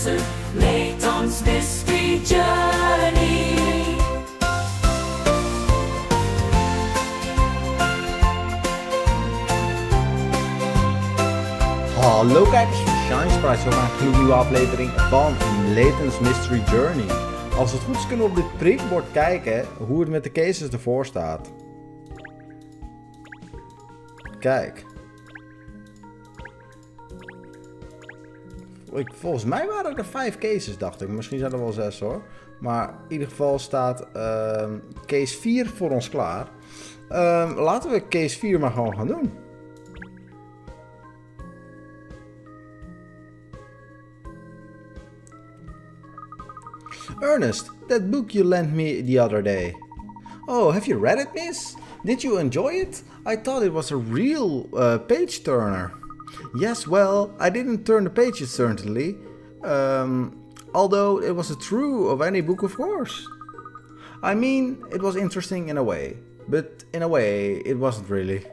Professor Layton's Mystery Journey. Hallo kijkers van Shine Sprites, we maken een nieuwe aflevering van Layton's Mystery Journey. Als het goed is kunnen we op dit prikbord kijken hoe het met de cases ervoor staat. Kijk. Volgens mij waren er 5 cases, dacht ik. Misschien zijn er wel 6 hoor. Maar in ieder geval staat case 4 voor ons klaar. Laten we case 4 maar gewoon gaan doen. Ernest, that book you lent me the other day. Oh, have you read it, miss? Did you enjoy it? I thought it was a real page turner. Yes, well, I didn't turn the pages certainly. Although it was true of any book, of course. I mean, it was interesting in a way, but in a way, it wasn't really.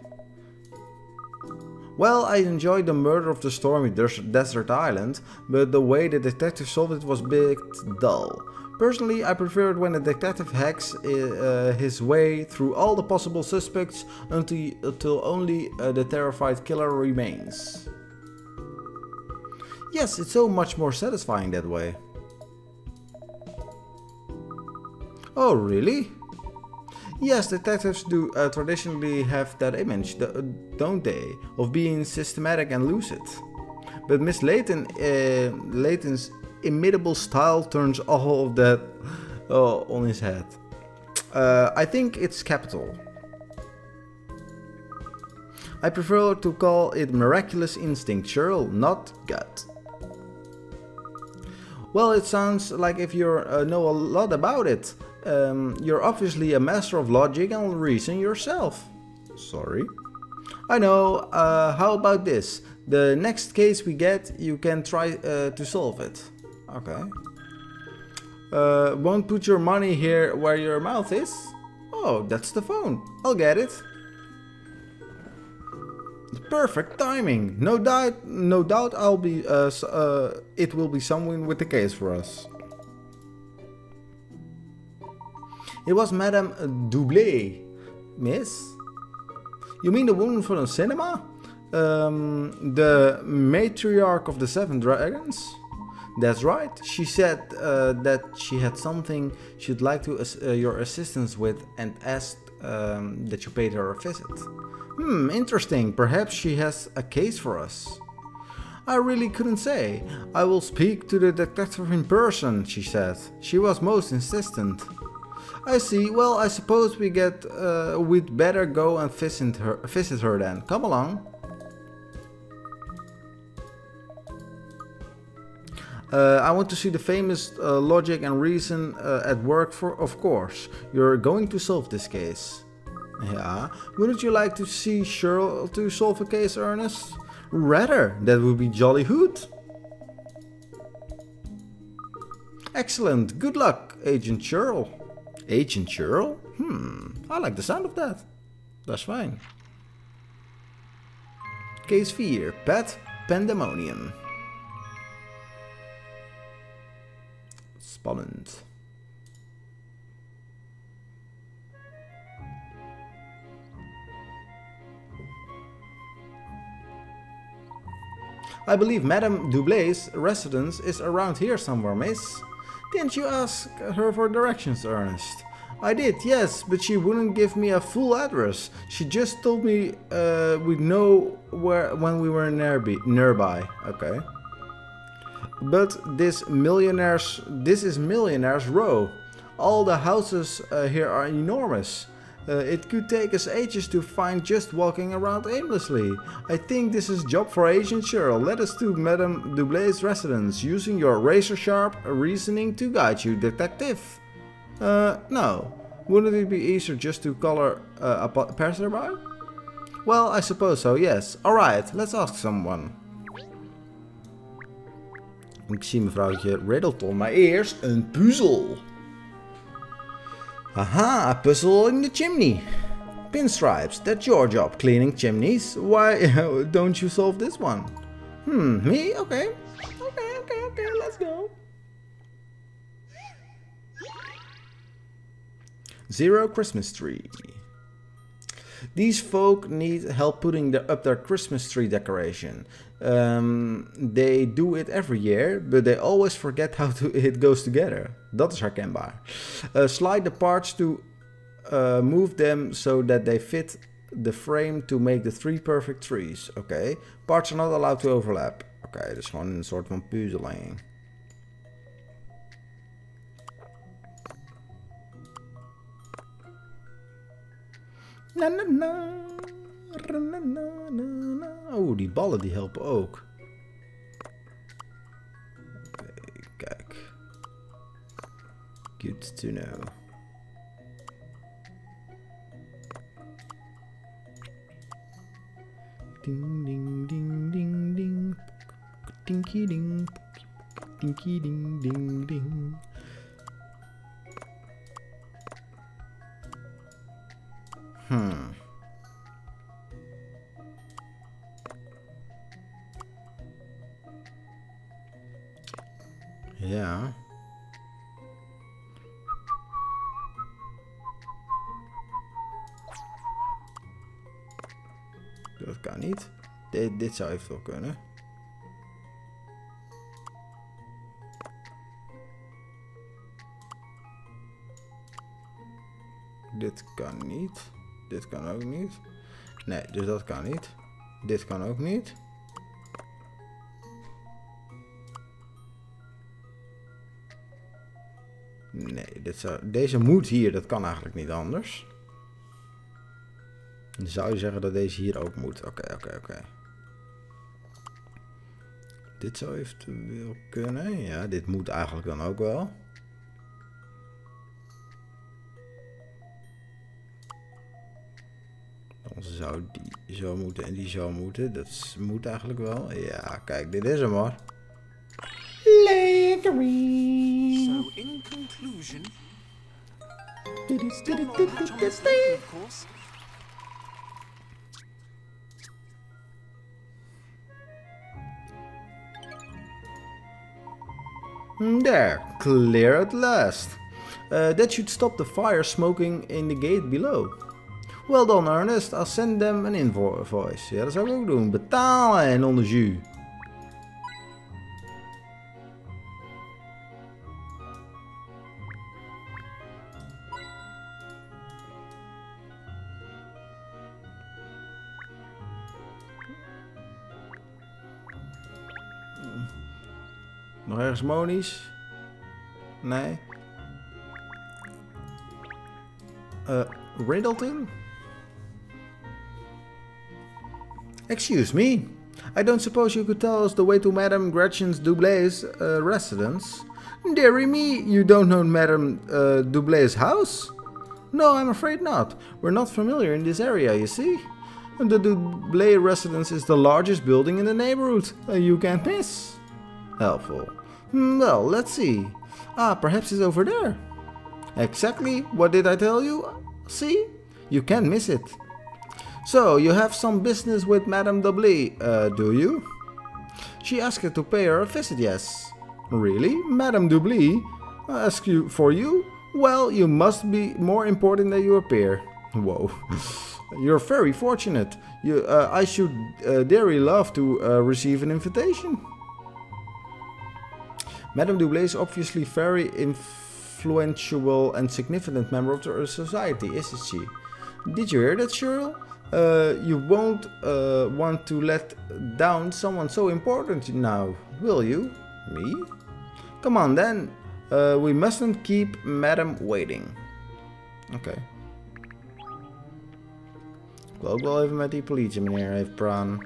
Well, I enjoyed the murder of the stormy desert island, but the way the detective solved it was a bit dull. Personally, I prefer it when the detective hacks his way through all the possible suspects until only the terrified killer remains. Yes, it's so much more satisfying that way. Oh, really? Yes, detectives do traditionally have that image, don't they, of being systematic and lucid. But Miss Layton's imitable style turns all of that on his head. I think it's capital. I prefer to call it miraculous instinct, Cheryl, not gut. Well, it sounds like if you know a lot about it. You're obviously a master of logic and reason yourself. Sorry. I know, how about this? The next case we get, you can try to solve it. Okay. Won't put your money here where your mouth is? Oh, that's the phone. I'll get it. Perfect timing. No doubt I'll be, it will be someone with the case for us. It was Madame Doublé, miss? You mean the woman from the cinema? The matriarch of the 7 dragons? That's right. She said that she had something she'd like to your assistance with and asked that you paid her a visit. Interesting. Perhaps she has a case for us. I really couldn't say. I will speak to the detective in person, she said. She was most insistent. I see. Well, I suppose we'd better go and visit her then. Come along. I want to see the famous logic and reason at work of course. You're going to solve this case. Yeah. Wouldn't you like to see Cheryl to solve a case, Ernest? Rather. That would be jolly good. Excellent. Good luck, Agent Cheryl. Agent Cheryl? I like the sound of that. That's fine. Case 4. Pet Pandemonium. Spannend. I believe Madame Doublé's residence is around here somewhere, miss. Didn't you ask her for directions, Ernest? I did, yes, but she wouldn't give me a full address. She just told me we'd know when we were nearby. Okay. But this is Millionaire's Row. All the houses here are enormous. It could take us ages to find just walking around aimlessly. I think this is job for Agent Cheryl. Let us to Madame Doublé's residence, using your razor-sharp reasoning to guide you, detective. No. Wouldn't it be easier just to call her a passerby? Well, I suppose so, yes. Alright, let's ask someone. Ik zie mevrouwtje Riddleton, maar eerst een puzzel. Aha, a puzzle in the chimney. Pinstripes, that's your job, cleaning chimneys. Why don't you solve this one? Me? Okay. Okay. Okay, let's go. 0 Christmas tree. These folk need help putting up their Christmas tree decoration. They do it every year, but they always forget how it goes together. Dat is herkenbaar. Slide the parts to move them so that they fit the frame to make the 3 perfect trees. Oké. Parts are not allowed to overlap. Oké, dus gewoon een soort van puzzeling. Na, na, na. Na, na, na, na. Oh, die ballen die helpen ook. Oké, kijk. Good to know. Ding, ding, ding, ding, ding. Dinky ding. Dinky ding, ding, ding. Ja. Dat kan niet. Dit zou eventueel kunnen. Dit kan niet. Dit kan ook niet. Nee, dus dat kan niet. Dit kan ook niet. Nee, deze moet hier. Dat kan eigenlijk niet anders. Dan zou je zeggen dat deze hier ook moet. Oké. Dit zou eventueel kunnen. Ja, dit moet eigenlijk dan ook wel. Dan zou die zo moeten en die zo moeten. Dat moet eigenlijk wel. Ja, kijk, dit is hem hoor. Lekkering. So in conclusion, still not much on this level, of course. There, clear at last. That should stop the fire smoking in the gate below. Well done, Ernest. I'll send them an invoice. Ja, dat zou ik ook doen. Betalen en onder jus. Nog ergens monies? Nee. Riddleton? Excuse me. I don't suppose you could tell us the way to Madame Gretchen's Doublet's residence? Dearie me, you don't know Madame Doublet's house? No, I'm afraid not. We're not familiar in this area, you see. The Doublet residence is the largest building in the neighborhood. You can't miss. Helpful. Well, let's see. Ah, perhaps it's over there. Exactly. What did I tell you? See? You can't miss it. So, you have some business with Madame Doublet, do you? She asked you to pay her a visit, yes. Really? Madame Doublet asked you for you? Well, you must be more important than you appear. Whoa. You're very fortunate. I should dearly love to receive an invitation. Madame Doublet is obviously very influential and significant member of the society, isn't she? Did you hear that, Cheryl? You won't want to let down someone so important now, will you? Me? Come on then. We mustn't keep Madame waiting. Oké. Ik wil ook wel even met die politie meneer even praten.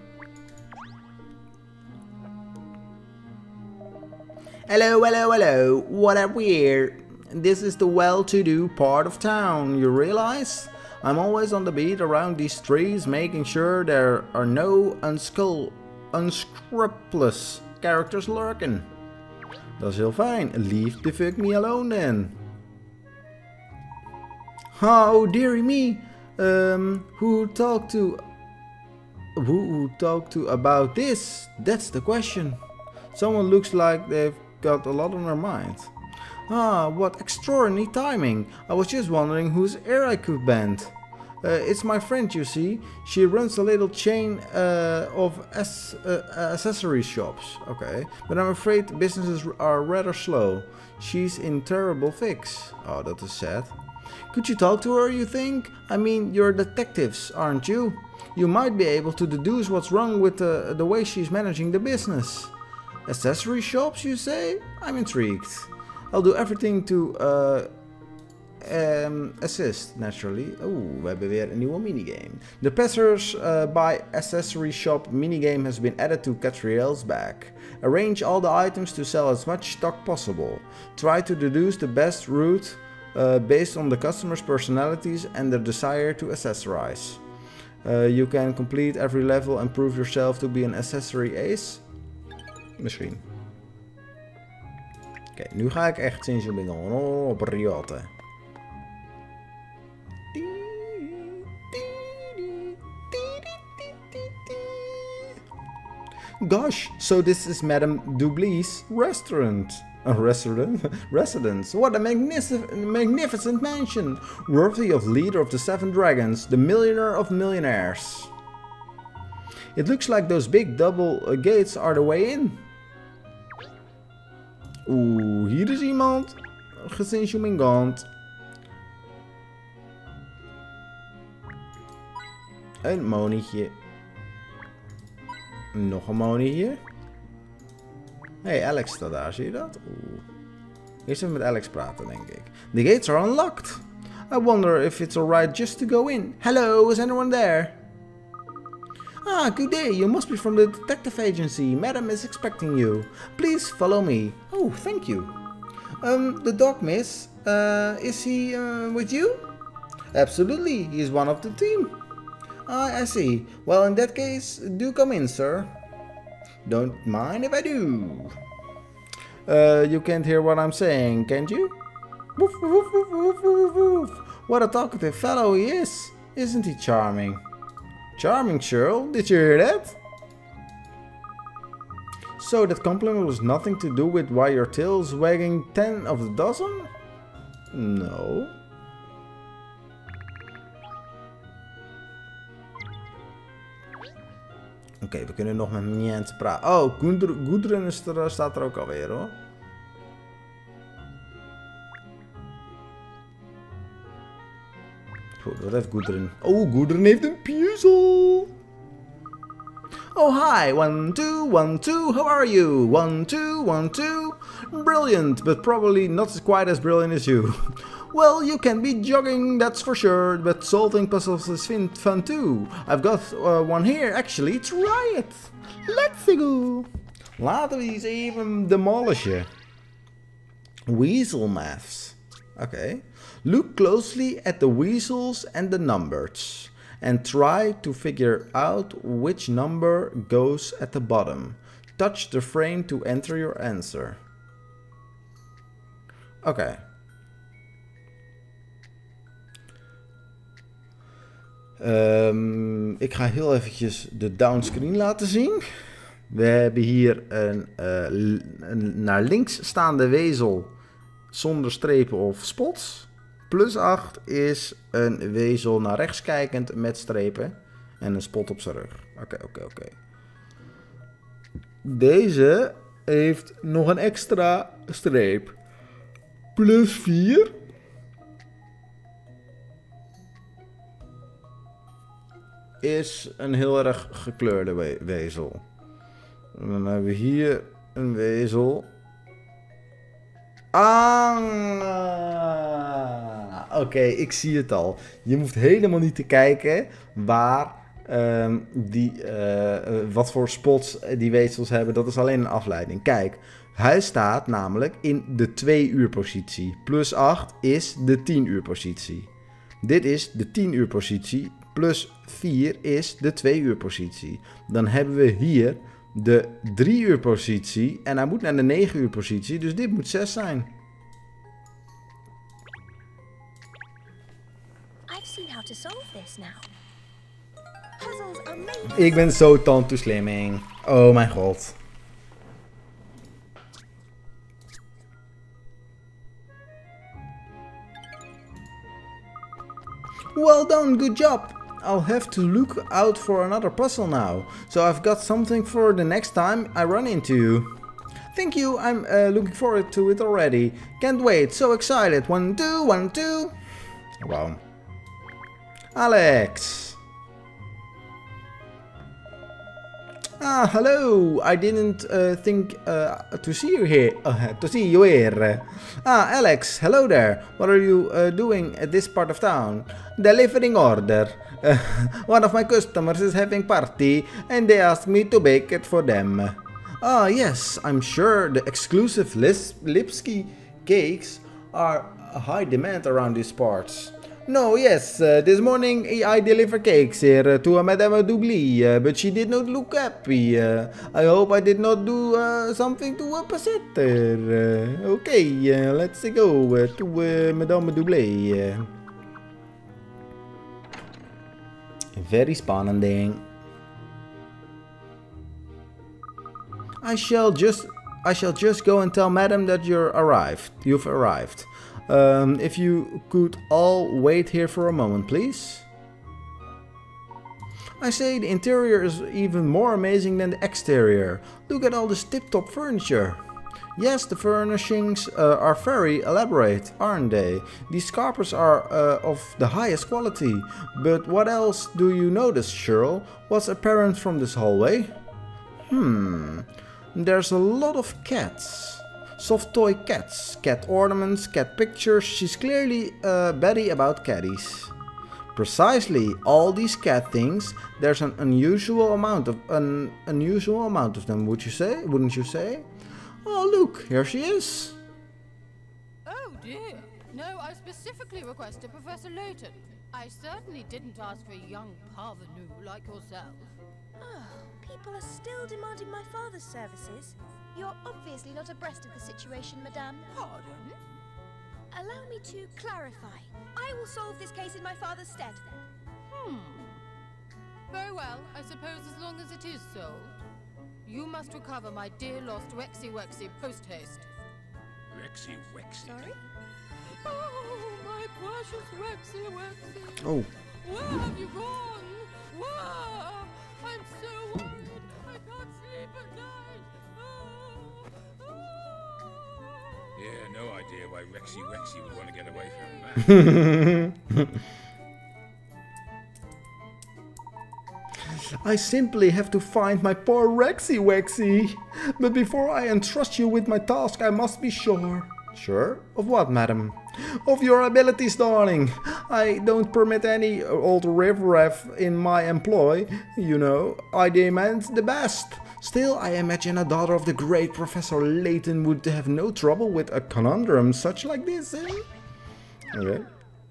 Hello. What up here? This is the well-to-do part of town, you realize? I'm always on the beat around these trees, making sure there are no unscrupulous characters lurking. Dat is heel fijn. Leave the fuck me alone then. Oh, dearie me. Who talked to about this? That's the question. Someone looks like they've got a lot on their mind. Ah, what extraordinary timing. I was just wondering whose ear I could bend. It's my friend, you see. She runs a little chain of accessory shops. Okay, but I'm afraid businesses are rather slow. She's in terrible fix. Oh, that is sad. Could you talk to her, you think? I mean, you're detectives, aren't you? You might be able to deduce what's wrong with the way she's managing the business. Accessory shops, you say? I'm intrigued. I'll do everything to assist, naturally. Oeh, we hebben weer een nieuwe minigame. The Passers-by Accessory Shop minigame has been added to Catriel's bag. Arrange all the items to sell as much stock possible. Try to deduce the best route based on the customer's personalities and their desire to accessorize. You can complete every level and prove yourself to be an accessory ace. Misschien. Oké, nu ga ik echt sinds je begon op rioten. Gosh, so this is Madame Double's restaurant. A residence. What a magnificent mansion, worthy of leader of the Seven Dragons, the millionaire of millionaires. It looks like those big double gates are the way in. Oeh, hier is iemand gezinsjomingant. Een monietje. Nog een monie hier. Hey, Alex staat daar, zie je dat? Oeh. Eerst even met Alex praten, denk ik. The gates are unlocked. I wonder if it's alright just to go in. Hello, is anyone there? Ah, good day. You must be from the detective agency. Madam is expecting you. Please follow me. Oh, thank you. The dog, miss. Is he with you? Absolutely. He is one of the team. Ah, I see. Well, in that case, do come in, sir. Don't mind if I do. You can't hear what I'm saying, can't you? Woof, woof, woof, woof, woof, woof. What a talkative fellow he is. Isn't he charming? Charming, Cheryl. Did you hear that? So that compliment was nothing to do with why your tail's wagging 10 of the dozen? No. Oké, we kunnen nog met Miens praten. Oh, Gudrun staat er ook alweer, hoor. Goed, wat heeft Gudrun? Oh, Gudrun heeft een puzzel. Oh, hi. 1, 2, 1, 2. How are you? 1, 2, 1, 2. Brilliant, but probably not quite as brilliant as you. Well, you can be jogging, that's for sure, but solving puzzles is fun too. I've got one here, actually. Try it. Let's go. Laten we eens even demolishen. Weasel maths. Okay. Look closely at the weasels and the numbers. And try to figure out which number goes at the bottom. Touch the frame to enter your answer. Okay. Ik ga heel eventjes de downscreen laten zien. We hebben hier een naar links staande wezel zonder strepen of spots. Plus 8 is een wezel naar rechts kijkend met strepen en een spot op zijn rug. Oké. Deze heeft nog een extra streep. Plus 4. Is een heel erg gekleurde wezel. En dan hebben we hier een wezel. Oké, ik zie het al. Je hoeft helemaal niet te kijken waar wat voor spots die wezels hebben. Dat is alleen een afleiding. Kijk, hij staat namelijk in de 2 uur positie. Plus 8 is de 10 uur positie. Dit is de 10 uur positie. Plus 4 is de 2 uur positie. Dan hebben we hier de 3 uur positie. En hij moet naar de 9 uur positie. Dus dit moet 6 zijn. Ik ben zo tandtoeslimming. Oh mijn god. Well done, good job. I'll have to look out for another puzzle now, so I've got something for the next time I run into you. Thank you, I'm looking forward to it already. Can't wait, so excited. 1, 2, 1, 2. Wow. Alex. Ah, hello. I didn't think to see you here. Ah, Alex, hello there. What are you doing at this part of town? Delivering order. One of my customers is having party, and they asked me to bake it for them. Ah, yes, I'm sure the exclusive Lipsky cakes are a high demand around these parts. No, yes, this morning I delivered cakes here to a Madame Doubly, but she did not look happy. I hope I did not do something to upset her. Okay, let's go to Madame Doubly. Very spannend. I shall just go and tell Madam that you've arrived. If you could all wait here for a moment, please. I say the interior is even more amazing than the exterior. Look at all this tip-top furniture. Yes, the furnishings are very elaborate, aren't they? These carpets are of the highest quality. But what else do you notice, Cheryl? What's apparent from this hallway? There's a lot of cats. Soft toy cats, cat ornaments, cat pictures. She's clearly batty about catties. Precisely, all these cat things. There's an unusual amount of them. Wouldn't you say? Oh, look, here she is. Oh dear. No, I specifically requested Professor Layton. I certainly didn't ask for a young parvenu like yourself. People are still demanding my father's services. You're obviously not abreast of the situation, Madame. Pardon? Allow me to clarify. I will solve this case in my father's stead. Very well, I suppose as long as it is solved. You must recover my dear lost Wexy Wexy post-haste. Wexy Wexy. Sorry? Oh, my precious Wexy Wexy. Oh. Where have you gone? Where? I'm so worried. I can't sleep at night. Yeah, no idea why Wexy Wexy would want to get away from that. I simply have to find my poor Rexy Wexy. But before I entrust you with my task, I must be sure. Sure? Of what, madam? Of your abilities, darling. I don't permit any old riffraff in my employ. You know, I demand the best. Still, I imagine a daughter of the great Professor Layton would have no trouble with a conundrum such like this, eh? Okay.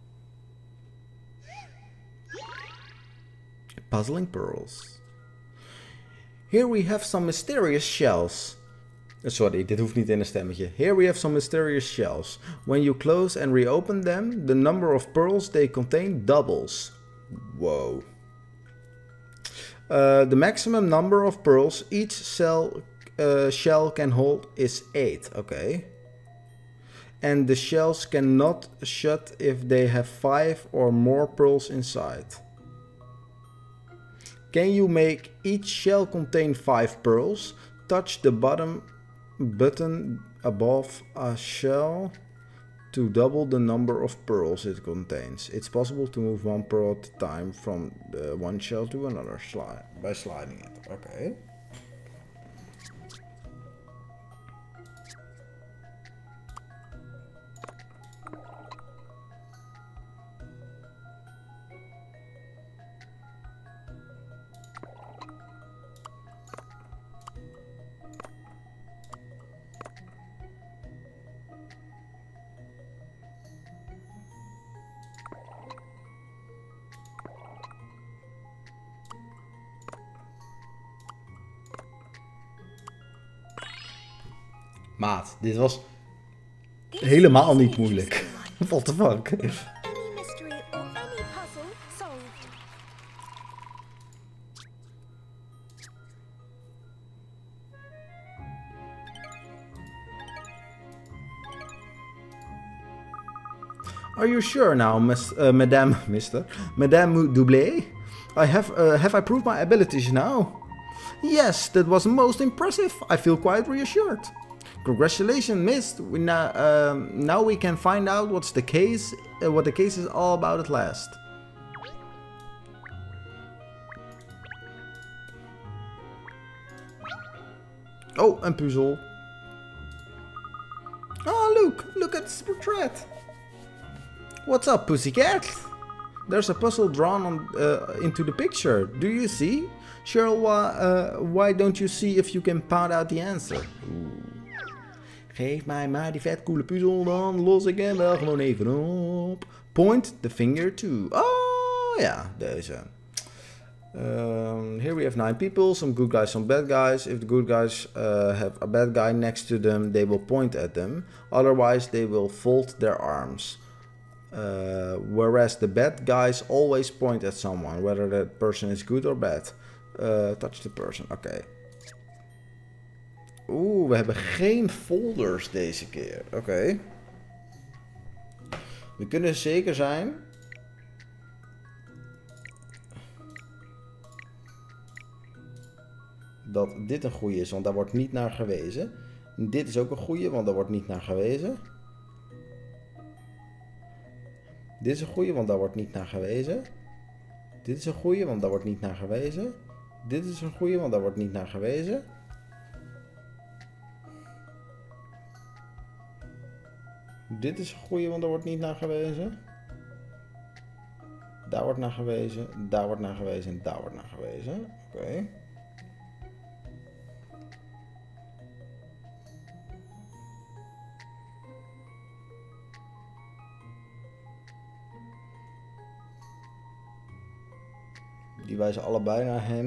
Puzzling pearls. Here we have some mysterious shells. Sorry, dit hoeft niet in een stemmetje. Here we have some mysterious shells. When you close and reopen them, the number of pearls they contain doubles. Whoa. The maximum number of pearls each shell can hold is 8. Okay. And the shells cannot shut if they have 5 or more pearls inside. Can you make each shell contain 5 pearls? Touch the bottom button above a shell to double the number of pearls it contains. It's possible to move one pearl at a time from one shell to another by sliding it. Okay. Maat, dit was helemaal niet moeilijk. What the fuck? Any mystery or any puzzle solved. Are you sure now, Madame Doublé? Have I proved my abilities now? Yes, that was most impressive. I feel quite reassured. Congratulations, Miss. Now we can find out what the case is all about at last. Oh, een puzzel. Oh, look at this portrait. What's up, pussycat? There's a puzzle drawn on, into the picture. Do you see? Cheryl, why don't you see if you can pound out the answer? Oeh. Geef mij maar die vet coole puzzel, dan los ik hem wel gewoon even op. Point the finger to. Oh ja, deze. Here we have 9 people, some good guys, some bad guys. If the good guys have a bad guy next to them, they will point at them. Otherwise, they will fold their arms. Whereas the bad guys always point at someone, whether that person is good or bad. Touch the person, oké. Oeh, we hebben geen folders deze keer. Oké. We kunnen zeker zijn dat dit een goeie is, want daar wordt niet naar gewezen. Dit is ook een goeie, want daar wordt niet naar gewezen. Dit is een goeie, want daar wordt niet naar gewezen. Dit is een goeie, want daar wordt niet naar gewezen. Dit is een goeie, want daar wordt niet naar gewezen. Dit is een goeie, want daar wordt niet naar gewezen. Daar wordt naar gewezen, daar wordt naar gewezen en daar wordt naar gewezen. Oké. Die wijzen allebei naar hem.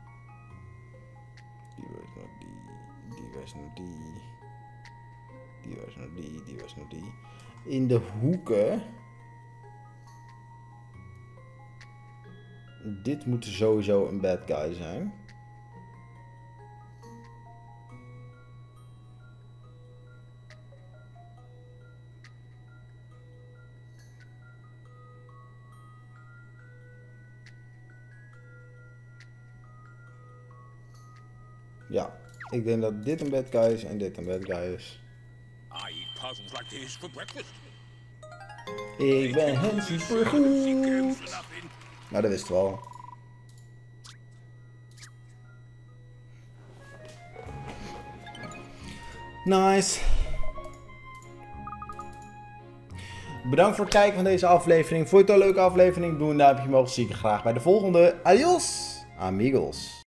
Die wijst naar die. Die wijst naar die. Die wijst naar die. Die wijst naar die. In de hoeken. Dit moet sowieso een bad guy zijn. Ja, ik denk dat dit een bad guy is en dit een bad guy is. I eat puzzles like this for breakfast. Ik ben hem supergoed. Nou, dat wist wel. Nice. Bedankt voor het kijken van deze aflevering. Vond je het een leuke aflevering? Doe een duimpje omhoog. Zie ik je graag bij de volgende. Adios, amigos.